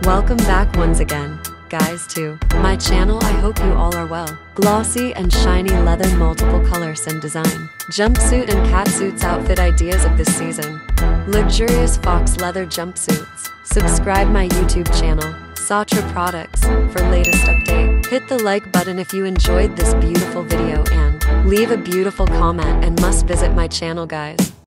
Welcome back once again, guys, to my channel. I hope you all are well. Glossy and shiny leather, multiple colors and design. Jumpsuit and catsuits outfit ideas of this season. Luxurious Faux leather jumpsuits. Subscribe my YouTube channel, Satra Products, for latest update. Hit the like button if you enjoyed this beautiful video and leave a beautiful comment and must visit my channel, guys.